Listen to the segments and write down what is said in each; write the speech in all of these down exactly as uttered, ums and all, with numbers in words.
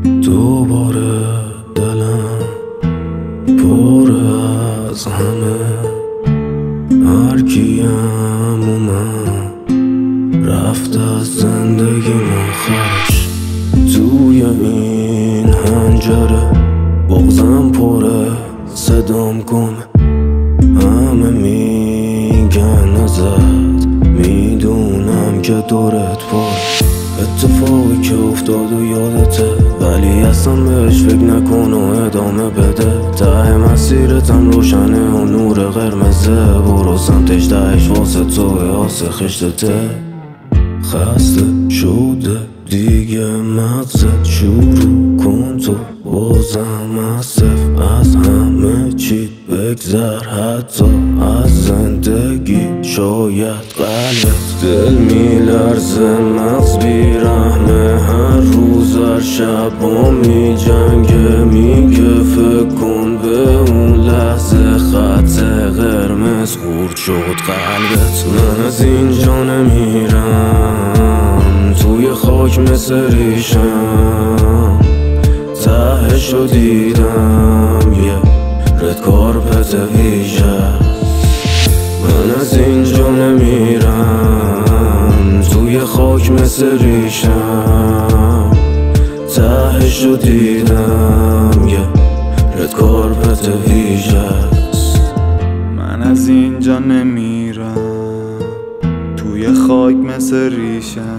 دوباره دلم پر از همه، هر کیم اومد رفت از زندگی مخرش. توی این هنجره بغزم پره، صدام گمه، همه میگن ازت، میدونم که دورت پر. اتفاقی که افتاد و یادته، ولی اصلا بهش فکر نکن و ادامه بده. ته مسیرتم روشنه و نور قرمزه، برو سمتش، تهش واسه توه، آسه خشتته. خسته شده دیگه مغزت، شروع کن تو بازم از صفر، از همه چی بگذر، حتی از زندگی شاید قلبت. دل میلرزه، مغز بیرحمه، هر روز هر شب می جنگه، میگه فکر کن به اون لحظه، خط قرمز خورد شد قلبت. من از اینجا نمیرم، توی خاک مثل ریشم، تهشو دیدم یه رد کارپت ویژه. من از اینجا نمیرم، توی خاک مثل ریشم، تهشو دیدم یه رد کارپت ویژه. من از اینجا نمیرم، توی خاک مثل ریشم،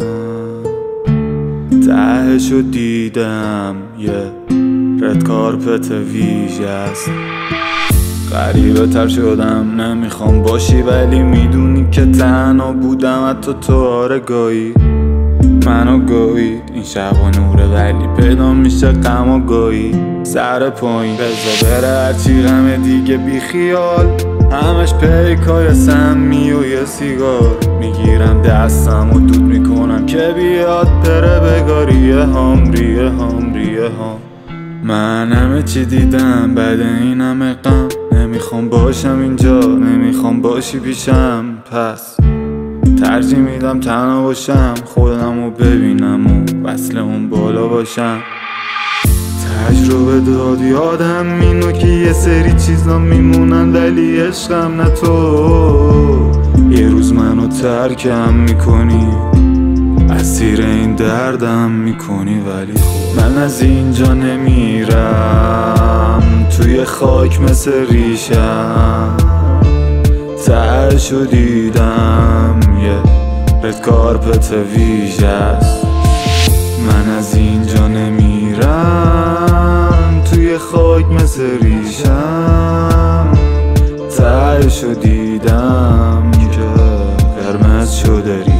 تهشو دیدم یه رد کارپت ویژه است. غریبه تر شدم، نمیخوام باشی ولی میدونی که تنها بودم، حتی تو آرگاهی منو گوید. این شب و نوره ولی پیدا میشه غم و گاهی، سر پایین بزا بره هرچی غم دیگه بی خیال، همش پیکای سمی و یه سیگار. میگیرم دستم و دود میکنم که بیاد بره بگاریه هام ریه هام ریه هام. من همه چی دیدم بعد این همه غم، نمیخوام باشم اینجا، نمیخوام باشی پیشم، پس ترجیح میدم تنها باشم، خودمو ببینم و وصل اون بالا باشم. تجربه داد یادم اینو که یه سری چیزا میمونن، ولی عشقم نه تو. یه روز منو ترکم میکنی، اسیر این دردم میکنی، ولی خب من از اینجا نمیرم، توی خاک مثل ریشم، تهشو دیدم یه رد کارپت ویژه است. من از اینجا نمیرم، توی خاک مثل ریشم، تهشو دیدم که قرمز شده.